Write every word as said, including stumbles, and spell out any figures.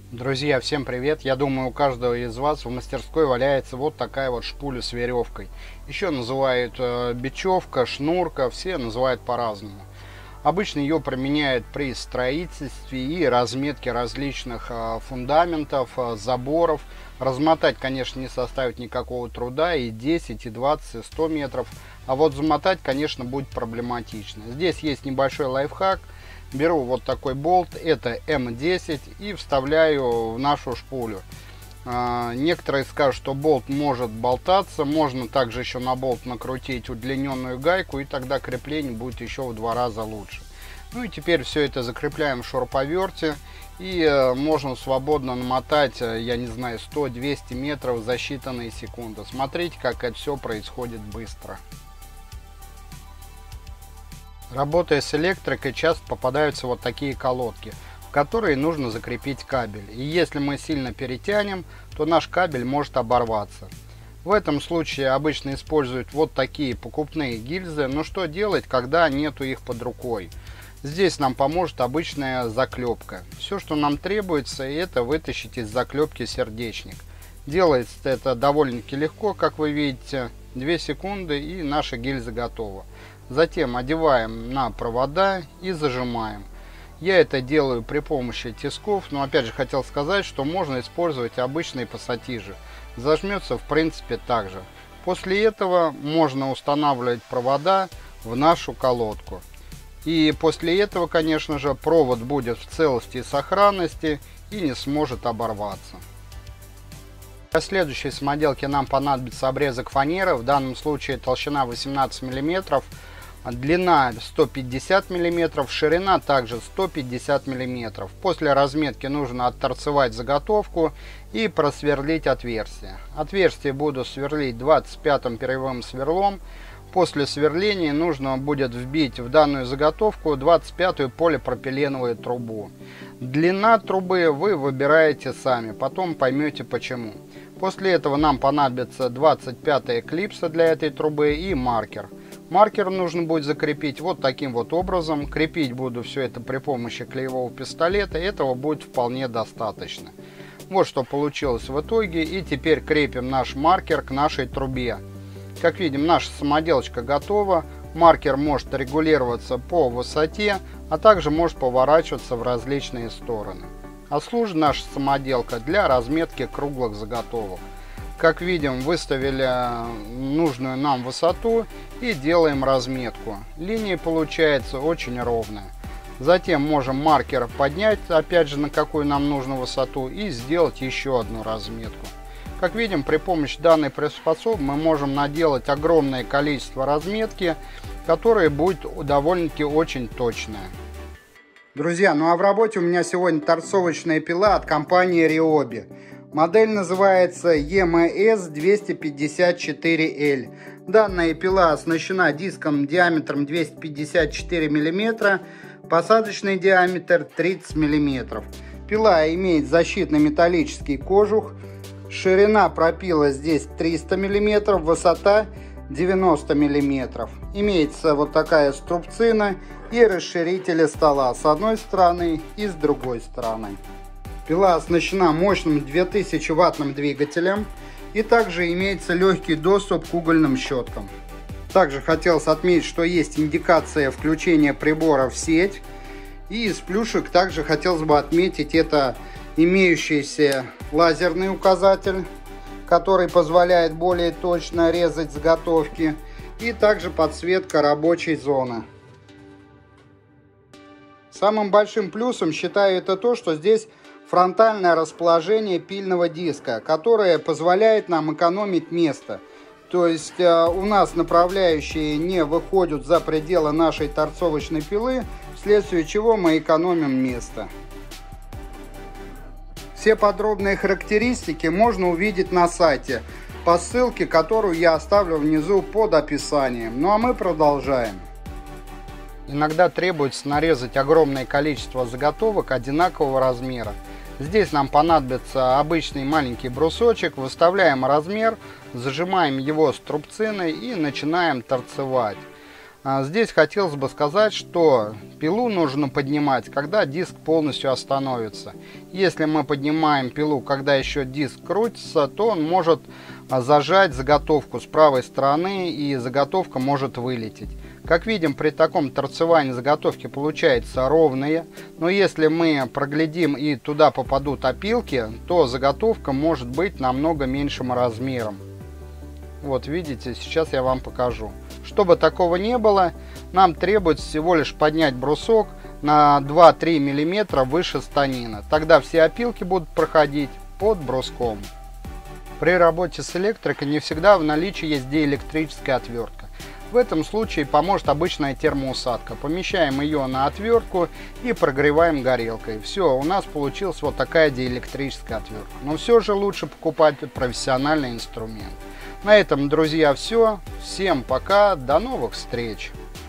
Друзья, всем привет! Я думаю, у каждого из вас в мастерской валяется вот такая вот шпуля с веревкой. Еще называют э, бечевка, шнурка, все называют по-разному. Обычно ее применяют при строительстве и разметке различных э, фундаментов, э, заборов. Размотать, конечно, не составит никакого труда, и десять, и двадцать, и сто метров. А вот замотать, конечно, будет проблематично. Здесь есть небольшой лайфхак. Беру вот такой болт, это эм десять, и вставляю в нашу шпулю. А, некоторые скажут, что болт может болтаться, можно также еще на болт накрутить удлиненную гайку, и тогда крепление будет еще в два раза лучше. Ну и теперь все это закрепляем в шуруповерте, и э, можно свободно намотать, я не знаю, сто-двести метров за считанные секунды. Смотрите, как это все происходит быстро. Работая с электрикой, часто попадаются вот такие колодки, в которые нужно закрепить кабель. И если мы сильно перетянем, то наш кабель может оборваться. В этом случае обычно используют вот такие покупные гильзы. Но что делать, когда нету их под рукой? Здесь нам поможет обычная заклепка. Все, что нам требуется, это вытащить из заклепки сердечник. Делается это довольно-таки легко, как вы видите. две секунды, и наша гильза готова. Затем одеваем на провода и зажимаем. Я это делаю при помощи тисков, но опять же хотел сказать, что можно использовать обычные пассатижи. Зажмется в принципе так же. После этого можно устанавливать провода в нашу колодку. И после этого, конечно же, провод будет в целости и сохранности и не сможет оборваться. Для следующей самоделки нам понадобится обрезок фанеры, в данном случае толщина восемнадцать миллиметров, длина сто пятьдесят миллиметров, ширина также сто пятьдесят миллиметров. После разметки нужно отторцевать заготовку и просверлить отверстие. Отверстие буду сверлить двадцать пятым перьевым сверлом. После сверления нужно будет вбить в данную заготовку двадцать пятую полипропиленовую трубу. Длина трубы вы выбираете сами, потом поймете почему. После этого нам понадобится двадцать пятая клипса для этой трубы и маркер. Маркер нужно будет закрепить вот таким вот образом. Крепить буду все это при помощи клеевого пистолета. Этого будет вполне достаточно. Вот что получилось в итоге. И теперь крепим наш маркер к нашей трубе. Как видим, наша самоделочка готова. Маркер может регулироваться по высоте, а также может поворачиваться в различные стороны. А служит наша самоделка для разметки круглых заготовок. Как видим, выставили нужную нам высоту и делаем разметку. Линия получается очень ровная. Затем можем маркер поднять, опять же, на какую нам нужно высоту, и сделать еще одну разметку. Как видим, при помощи данной приспособы мы можем наделать огромное количество разметки, которая будет довольно-таки очень точная. Друзья, ну а в работе у меня сегодня торцовочная пила от компании Ryobi. Модель называется и эм эс двести пятьдесят четыре эл. Данная пила оснащена диском диаметром двести пятьдесят четыре миллиметра, посадочный диаметр тридцать миллиметров. Пила имеет защитный металлический кожух, ширина пропила здесь триста миллиметров, высота девяносто миллиметров. Имеется вот такая струбцина и расширители стола с одной стороны и с другой стороны. Пила оснащена мощным двухтысячным ваттным двигателем, и также имеется легкий доступ к угольным щеткам. Также хотелось отметить, что есть индикация включения прибора в сеть. И из плюшек также хотелось бы отметить это имеющийся лазерный указатель, который позволяет более точно резать заготовки, и также подсветка рабочей зоны. Самым большим плюсом считаю это то, что здесь фронтальное расположение пильного диска, которое позволяет нам экономить место. То есть э, у нас направляющие не выходят за пределы нашей торцовочной пилы, вследствие чего мы экономим место. Все подробные характеристики можно увидеть на сайте по ссылке, которую я оставлю внизу под описанием. Ну а мы продолжаем. Иногда требуется нарезать огромное количество заготовок одинакового размера. Здесь нам понадобится обычный маленький брусочек. Выставляем размер, зажимаем его струбциной и начинаем торцевать. Здесь хотелось бы сказать, что пилу нужно поднимать, когда диск полностью остановится. Если мы поднимаем пилу, когда еще диск крутится, то он может зажать заготовку с правой стороны, и заготовка может вылететь. Как видим, при таком торцевании заготовки получаются ровные, но если мы проглядим и туда попадут опилки, то заготовка может быть намного меньшим размером. Вот видите, сейчас я вам покажу. Чтобы такого не было, нам требуется всего лишь поднять брусок на два-три миллиметра выше станины. Тогда все опилки будут проходить под бруском. При работе с электрикой не всегда в наличии есть диэлектрическая отвертка. В этом случае поможет обычная термоусадка. Помещаем ее на отвертку и прогреваем горелкой. Все, у нас получилась вот такая диэлектрическая отвертка. Но все же лучше покупать профессиональный инструмент. На этом, друзья, все. Всем пока, до новых встреч!